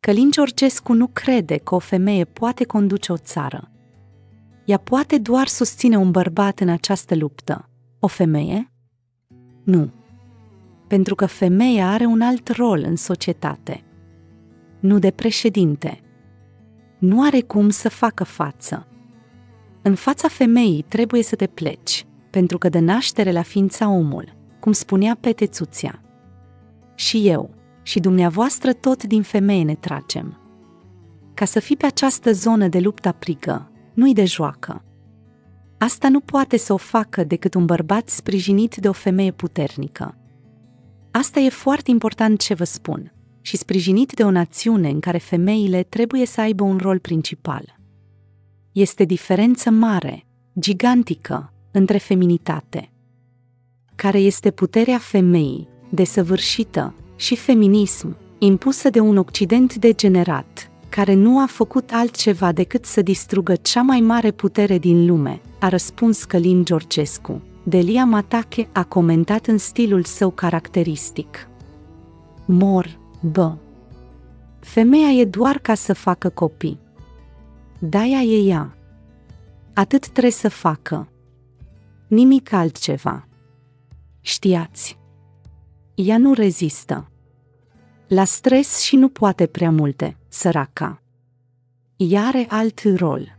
Călin Georgescu nu crede că o femeie poate conduce o țară. Ea poate doar susține un bărbat în această luptă. O femeie? Nu. Pentru că femeia are un alt rol în societate. Nu de președinte. Nu are cum să facă față. În fața femeii trebuie să te pleci, pentru că de naștere la ființa omul, cum spunea Petețuția. Și eu, și dumneavoastră tot din femeie ne tragem. Ca să fii pe această zonă de luptă aprigă, nu-i de joacă. Asta nu poate să o facă decât un bărbat sprijinit de o femeie puternică. Asta e foarte important ce vă spun, și sprijinit de o națiune în care femeile trebuie să aibă un rol principal. Este diferență mare, gigantică, între feminitate, care este puterea femeii, desăvârșită, și feminism, impusă de un Occident degenerat, care nu a făcut altceva decât să distrugă cea mai mare putere din lume, a răspuns Călin Georgescu. Delia Matache a comentat în stilul său caracteristic. Femeia e doar ca să facă copii. De-aia e ea. Atât trebuie să facă. Nimic altceva. Știați. Ea nu rezistă la stres și nu poate prea multe, săraca. Ea are alt rol.